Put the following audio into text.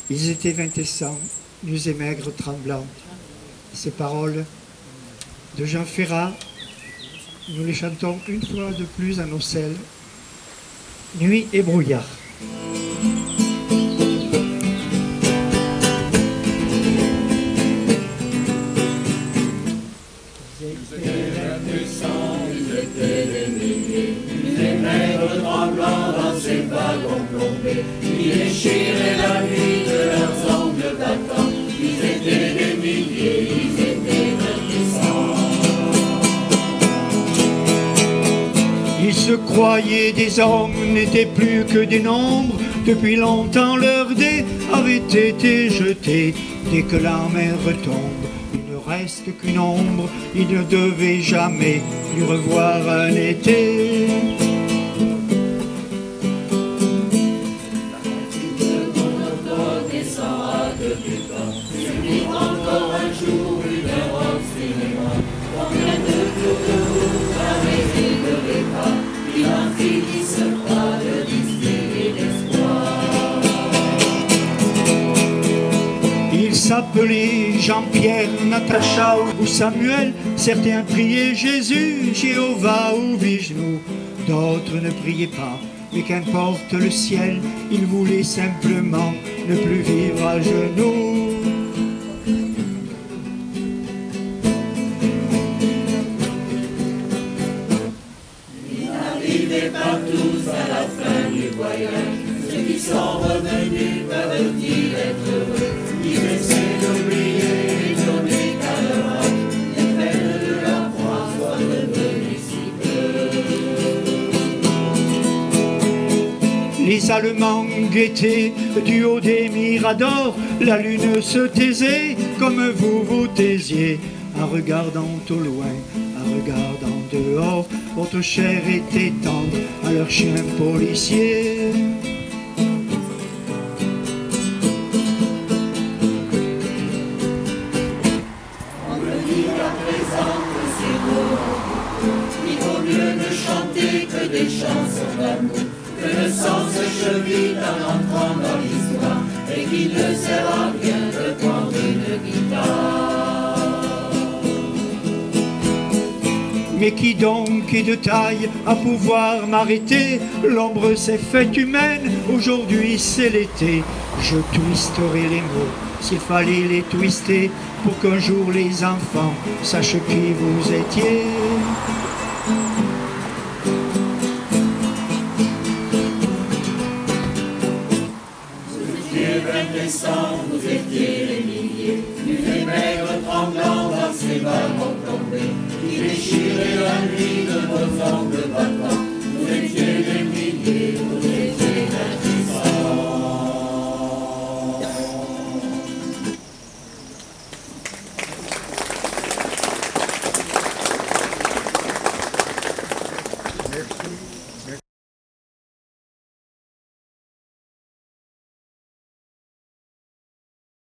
Ils étaient 20 et 100, nus et maigres, tremblants. Ces paroles de Jean Ferrat, nous les chantons une fois de plus à nos selles. Nuit et brouillard. Ils déchiraient la nuit de leurs ongles battants. Ils étaient des milliers, ils étaient réticents. Ils se croyaient des hommes, n'étaient plus que des nombres. Depuis longtemps leur dé avait été jeté. Dès que la mer retombe, il ne reste qu'une ombre. Ils ne devaient jamais plus revoir un été. Encore un jour, une Europe cinéma. Combien de jours de route n'avaient-ils de repas? Il en finissent pas de distiller l'espoir. Ils s'appelaient Jean-Pierre, Natacha ou Samuel. Certains priaient Jésus, Jéhovah ou Vishnu. D'autres ne priaient pas, mais qu'importe le ciel, ils voulaient simplement ne plus vivre à genoux. Pas tous à la fin du voyage. Ceux qui sont revenus peuvent-ils être heureux? Ils essaient d'oublier et donner qu'à leur âge les peines de leur croix soient devenues si peu. Les Allemands guettaient du haut des miradors. La lune se taisait comme vous vous taisiez, en regardant au loin, en regardant dehors. Votre chair était tendre à leurs chiens policiers. On me dit à présent que c'est beau. Il vaut mieux ne chanter que des chansons d'amour, que le sang se cheville en entrant dans l'histoire, et qu'il ne sert à rien de prendre une guitare. Mais qui donc est de taille à pouvoir m'arrêter? L'ombre s'est faite humaine, aujourd'hui c'est l'été. Je twisterai les mots, s'il fallait les twister, pour qu'un jour les enfants sachent qui vous étiez. Vous étiez 20 et 100, vous étiez les milliers, nus et maigres tremblants dans ces wagons tombés, qui déchirent